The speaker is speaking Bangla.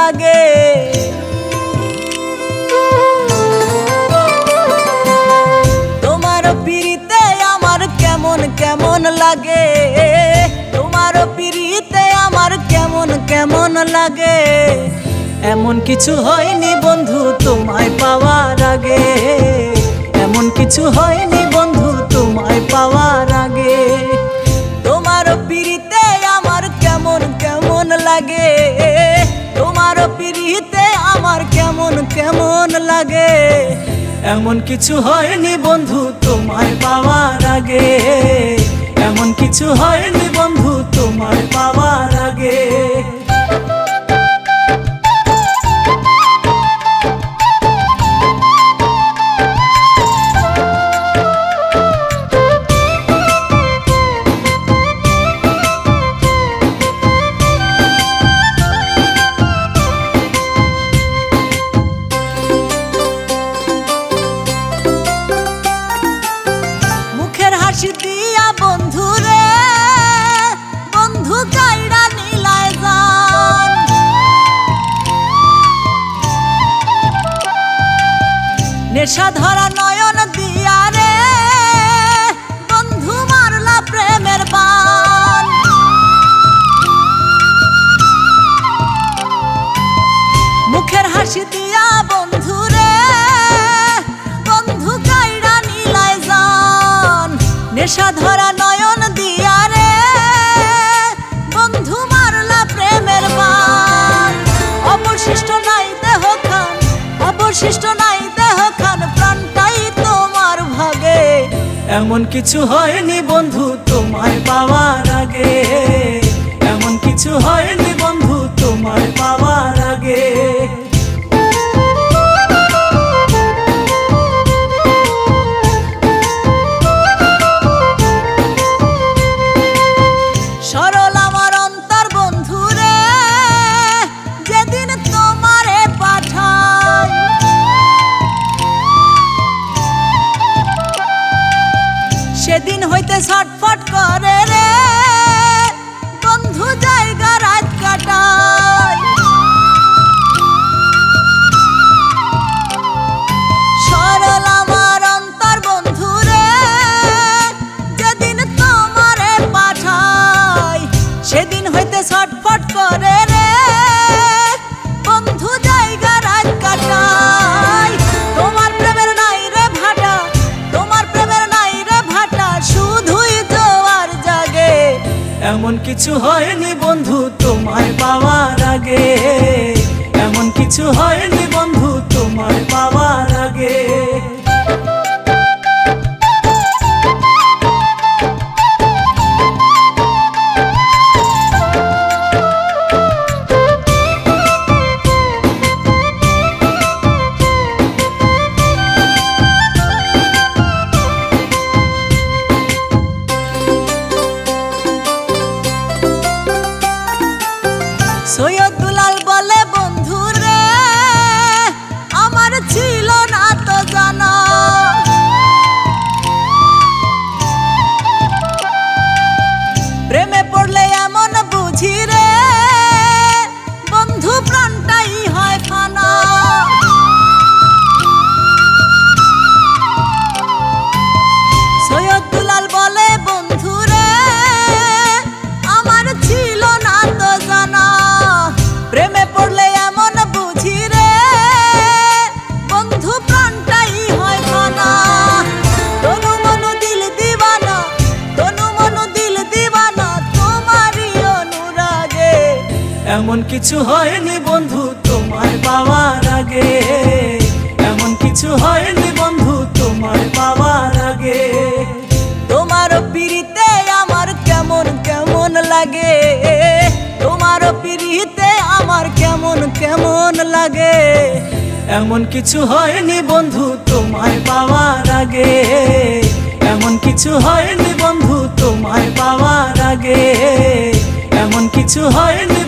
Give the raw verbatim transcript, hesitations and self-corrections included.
লাগে। তোমার পিরিতে আমার কেমন কেমন লাগে, তোমার পিরিতে আমার কেমন কেমন লাগে। এমন কিছু হয়নি বন্ধু তোমায় পাওয়ার আগে, এমন কিছু হয়নি বন্ধু তোমায় পাওয়ার আগে। তোমার পিরিতে আমার কেমন কেমন লাগে, তোমার পিরিতে আমার কেমন কেমন লাগে। এমন কিছু হয়নি বন্ধু তোমায় পাওয়ার আগে, এমন কিছু হয়নি বন্ধু তোমায় পাওয়ার আগে। দিয়া বন্ধু রে বন্ধু কাইড়া নিলায় যান, নেশা ধরা নয়ন দিয়া রে বন্ধু মারলা প্রেমের বান। মুখের হাসি দিয়া বন্ধু রে বন্ধু কাইড়া নিলায় যান, নেশা ধরা নয়ন দিয়া রে বন্ধু মারলা প্রেমের বান। অবশিষ্ট নাই দেহ খান, অবশিষ্ট নাই দেহ খান, প্রাণটাই তোমার ভাগে। এমন কিছু হয়নি বন্ধু তোমায় পাওয়ার আগে, এমন কিছু হয়নি বন্ধু তোমায় পাওয়ার আগে। সরল আমার অন্তর বন্ধু রে যেদিন তোমারে পাঠাই, সেদিন হইতে ছটফট করে রে বন্ধু জায়গা রাত কাটাই। সরল আমার অন্তর বন্ধু রে যেদিন তোমারে পাঠাই, সেদিন হইতে ছটফট করে রে বন্ধু জায়গা রাত কাটাই। তোমার প্রেমের নাই রে ভাটা, তোমার প্রেমের নাই রে ভাটা, শুধুই জোয়ার জাগে। এমন কিছু হয়নি বন্ধু তোমায় পাওয়ার আগে, এমন কিছু হয়নি বন্ধু তোমায় পাওয়ার আগে। সৈয়দ দুলাল বলে বন্ধু রে আমার ছিল না তো জানা, প্রেমে পড়লে এমন বুঝি রে বন্ধু প্রাণটাই হয় ফানা। সৈয়দ দুলাল বলে বন্ধু রে আমার ছিল না তো জানা, প্রেমে পড়লে এমন বুঝি রে বন্ধু প্রাণটাই হয় ফানা। তনু মনু দিল দিবানা, তনু মনু দিল দিবানা, তোমারই অনুরাগে। এমন কিছু হয়নি বন্ধু তোমায় পাওয়ার আগে, এমন কিছু হয়নি বন্ধু তোমায় পাওয়ার আগে। তোমার পিরিতে আমার কেমন কেমন লাগে, তোমার পিরিতে আমার কেমন কেমন লাগে। এমন কিছু হয়নি বন্ধু তোমায় পাওয়ার আগে, এমন কিছু হয়নি বন্ধু তোমায় পাওয়ার আগে, এমন কিছু হয়নি